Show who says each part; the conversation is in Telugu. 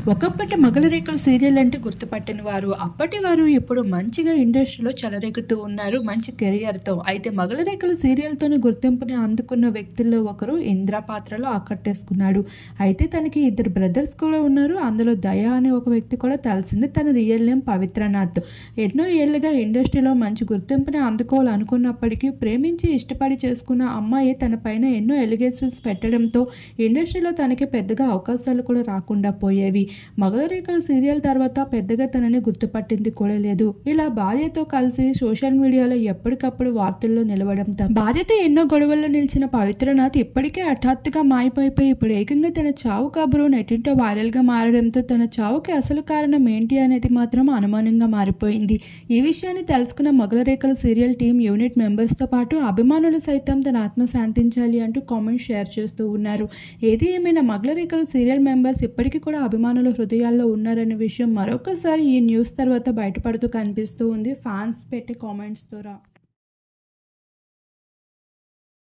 Speaker 1: ఒకప్పటి మగలరేకులు సీరియల్ అంటే గుర్తుపట్టని వారు అప్పటి వారు ఇప్పుడు మంచిగా ఇండస్ట్రీలో చెలరేగుతూ ఉన్నారు మంచి కెరియర్తో. అయితే మగలరేకులు సీరియల్తోనే గుర్తింపుని అందుకున్న వ్యక్తుల్లో ఒకరు ఇంద్ర పాత్రలో ఆకట్టేసుకున్నాడు. అయితే తనకి ఇద్దరు బ్రదర్స్ కూడా ఉన్నారు. అందులో దయ అనే ఒక వ్యక్తి కూడా తెలిసింది. తన రియల్ నేమ్ పవిత్రనాథ్. ఎన్నో ఏళ్ళుగా ఇండస్ట్రీలో మంచి గుర్తింపుని అందుకోవాలనుకున్నప్పటికీ ప్రేమించి ఇష్టపడి చేసుకున్న అమ్మాయి తన పైన ఎన్నో ఎలిగేషన్స్ పెట్టడంతో ఇండస్ట్రీలో తనకి పెద్దగా అవకాశాలు కూడా రాకుండా పోయేవి. మగలరేకులు సీరియల్ తర్వాత పెద్దగా తనని గుర్తుపట్టింది కూడా లేదు. ఇలా భార్యతో కలిసి సోషల్ మీడియాలో ఎప్పటికప్పుడు వార్తల్లో నిలవడంతో భార్యతో ఎన్నో గొడవల్లో నిలిచిన పవిత్రనాథ్ ఇప్పటికే హఠాత్తుగా మాయమైపోయి ఇప్పుడు ఏకంగా తన చావు కబురు నెట్టింటో వైరల్గా మారడంతో తన చావుకి అసలు కారణం ఏంటి అనేది మాత్రం అనుమానంగా మారిపోయింది. ఈ విషయాన్ని తెలుసుకున్న మగలరేకులు సీరియల్ టీం యూనిట్ మెంబర్స్తో పాటు అభిమానులు సైతం తన ఆత్మ శాంతించాలి అంటూ కామెంట్స్ షేర్ చేస్తూ ఉన్నారు. ఏది ఏమైనా మగలరేకులు సీరియల్ మెంబర్స్ ఇప్పటికీ కూడా అభిమానుల హృదయాల్లో ఉన్నారనే విషయం మరొకసారి ఈ న్యూస్ తర్వాత బయటపడుతూ కనిపిస్తూ ఉంది ఫ్యాన్స్ పెట్టే కామెంట్స్ ద్వారా.